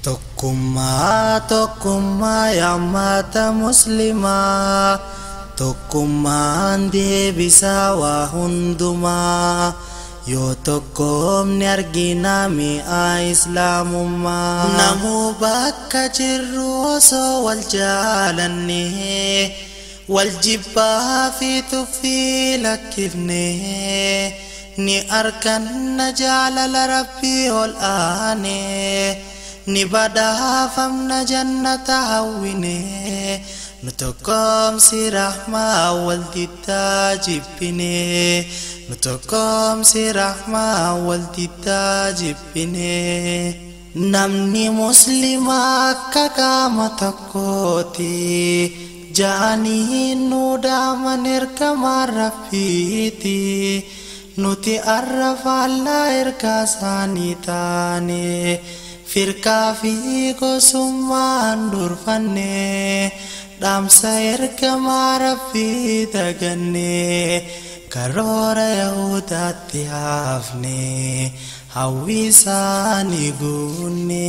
Tokkummaa yammata muslimaa tokkummaan deebisaa waa hundumaa yoo tokkoomni argina mi'a islaamummaa namuu bakka jirru osoo wal jaalanne wal jibbaa fi tuffii lakkifne ni arganna jaalala rabbii ol aane ni badhaafamna jannata hawwine nu tokkoomsi rahmaa waltittaa jibbine nu tokkoomsi rahmaa waltittaa jibbine namni muslimaa akka qaama tokkooti ja'anii nu dhaaman ergamaan rabbiiti nuti arrafaallaa ergaa isaanii taane firqaa fi gosummaan durfanne dhaamsa ergamaa rabbii daganne karoora yahudaatti haafne hawwii isaanii guunne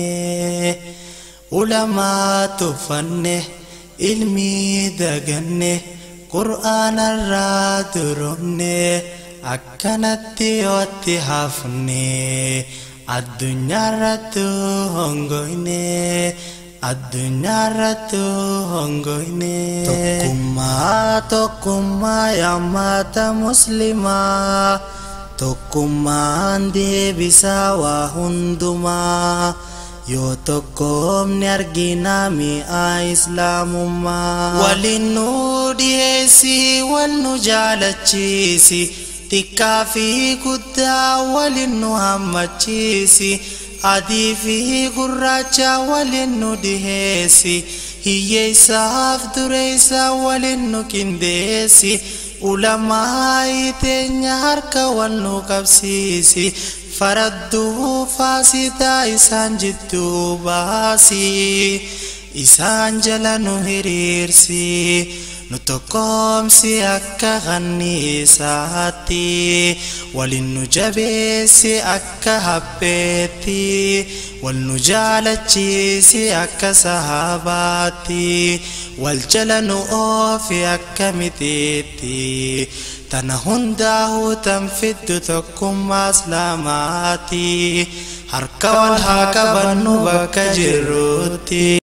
ulamaa tuffanne ilmii daganne qur'aanarraa duromne akkanatti yootti haafne addunyaarrattu hongoyne tokkummaa yammata muslimaa tokkummaan deebisaa waa hundumaa yoo tokkoomni argina mi'a islaamummaa waliin nu dhiyeessi wal nu jaalachiisi xiqqaa fi guddaa waliin nu hammachiisi adii fi gurraacha waliin nu dhiheessi hiyyeessaaf dureessa waliin nu qindeessi ulamaa teenya harka wal nu qabsiisi faradduu faasitaa isaan jidduu baasi isaan jala nu hiriirsi nu tokkoomsi akka kanniisaatti waliin nu jabeessi akka habbeetti wal nu jaalachiisi akka sahabaatti wal jala nu oofi akka mitiitti tana hundaa'uu tan fiddu tokkummaa islaamaati harka wal haa qabannu bakka jirrutti.